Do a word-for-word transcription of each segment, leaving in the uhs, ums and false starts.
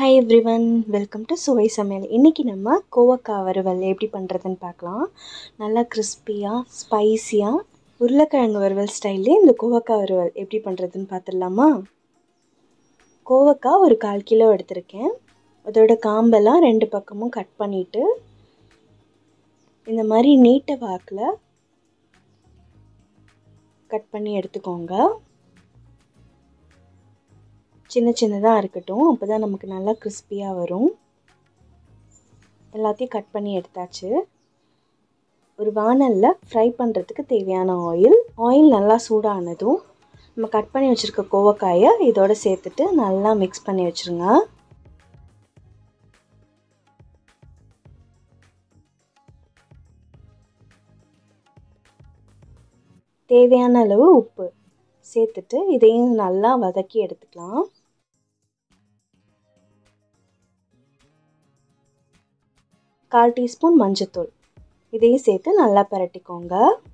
Hi everyone, welcome to சுவை சமையல். இன்னைக்கு நம்ம கோவக்காய் வறுவல் எப்படி பண்ணுறதுன்னு பார்க்கலாம். நல்லா கிறிஸ்பியாக ஸ்பைஸியாக உருளைக்கிழங்கு வறுவல் ஸ்டைல்லே இந்த கோவக்காய் வறுவல் எப்படி பண்ணுறதுன்னு பார்த்துடலாமா? கோவக்காய் ஒரு கால் கிலோ எடுத்திருக்கேன். அதோட காம்பெல்லாம் ரெண்டு பக்கமும் கட் பண்ணிவிட்டு இந்த மாதிரி நீட்ட வாக்கில் கட் பண்ணி எடுத்துக்கோங்க. சின்ன சின்னதாக இருக்கட்டும், அப்போ தான் நமக்கு நல்லா கிறிஸ்பியாக வரும். எல்லாத்தையும் கட் பண்ணி எடுத்தாச்சு. ஒரு வானலில் ஃப்ரை பண்ணுறதுக்கு தேவையான ஆயில் ஆயில் நல்லா சூடானதும் நம்ம கட் பண்ணி வச்சுருக்க கோவக்காயை இதோடு சேர்த்துட்டு நல்லா மிக்ஸ் பண்ணி வச்சுருங்க. தேவையான அளவு உப்பு சேர்த்துட்டு இதையும் நல்லா வதக்கி எடுத்துக்கலாம். கால் டீஸ்பூன் மஞ்சத்தூள் இதையும் சேர்த்து நல்லா பரட்டிக்கோங்க.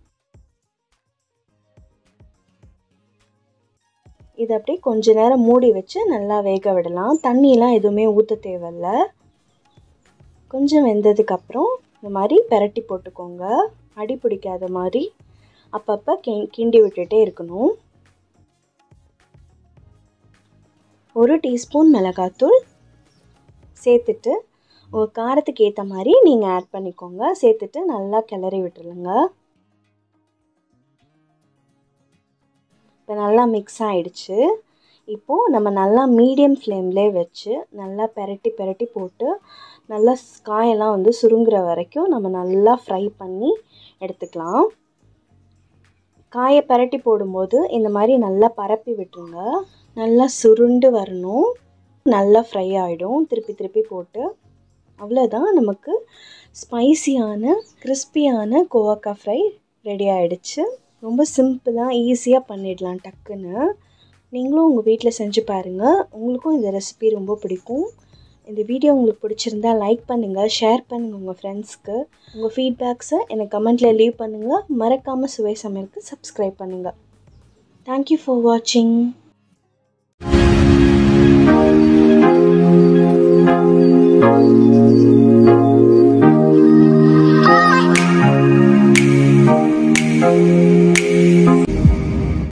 இதை அப்படியே கொஞ்ச நேரம் மூடி வச்சு நல்லா வேக விடலாம். தண்ணியெலாம் எதுவுமே ஊற்ற தேவையில்ல. கொஞ்சம் வெந்ததுக்கப்புறம் இந்த மாதிரி பரட்டி போட்டுக்கோங்க. அடி பிடிக்காத மாதிரி அப்பப்போ கி கிண்டி விட்டுட்டே இருக்கணும். ஒரு டீஸ்பூன் மிளகாத்தூள் சேர்த்துட்டு உங்கள் காரத்துக்கு ஏற்ற மாதிரி நீங்கள் ஆட் பண்ணிக்கோங்க. சேர்த்துட்டு நல்லா கிளறி விட்டுருங்க. இப்போ நல்லா மிக்ஸ் ஆகிடுச்சு. இப்போது நம்ம நல்லா மீடியம் ஃப்ளேம்லேயே வச்சு நல்லா பெரட்டி பெரட்டி போட்டு நல்லா காயெல்லாம் வந்து சுருங்குற வரைக்கும் நம்ம நல்லா ஃப்ரை பண்ணி எடுத்துக்கலாம். காயை பரட்டி போடும்போது இந்த மாதிரி நல்லா பரப்பி விட்டுருங்க. நல்லா சுருண்டு வரணும். நல்லா ஃப்ரை ஆகிடும். திருப்பி திருப்பி போட்டு அவ்வளோதான், நமக்கு ஸ்பைசியான கிறிஸ்பியான கோவக்காய் ஃப்ரை ரெடி ஆகிடுச்சு. ரொம்ப சிம்பிளாக ஈஸியாக பண்ணிடலாம் டக்குன்னு. நீங்களும் உங்கள் வீட்டில் செஞ்சு பாருங்கள். உங்களுக்கும் இந்த ரெசிபி ரொம்ப பிடிக்கும். இந்த வீடியோ உங்களுக்கு பிடிச்சிருந்தா லைக் பண்ணுங்கள், ஷேர் பண்ணுங்கள் உங்கள் ஃப்ரெண்ட்ஸ்க்கு. உங்கள் ஃபீட்பேக்ஸை எனக்கு கமெண்ட்டில் லீவ் பண்ணுங்கள். மறக்காமல் சுவை சமையலுக்கு சப்ஸ்கிரைப் பண்ணுங்கள். தேங்க்யூ ஃபார் வாட்சிங்.